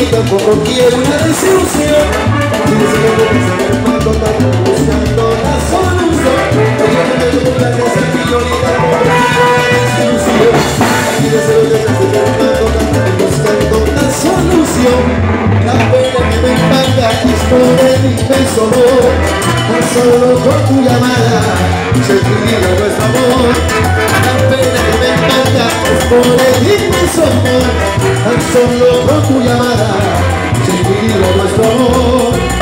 tampoco quiero una desilusión. Tienes que pensar en cuanto tanto buscando la solución. Yo no me doy la casa que yo ni tampoco quiero una desilusión. Tienes que pensar en cuanto tanto buscando la solución. La pena que me impacta es por el inmenso amor. Tan solo con tu llamada se equilibra nuestro amor. La pena que me impacta es por el inmenso amor. Tan solo con tu llamada se equilibra nuestro amor.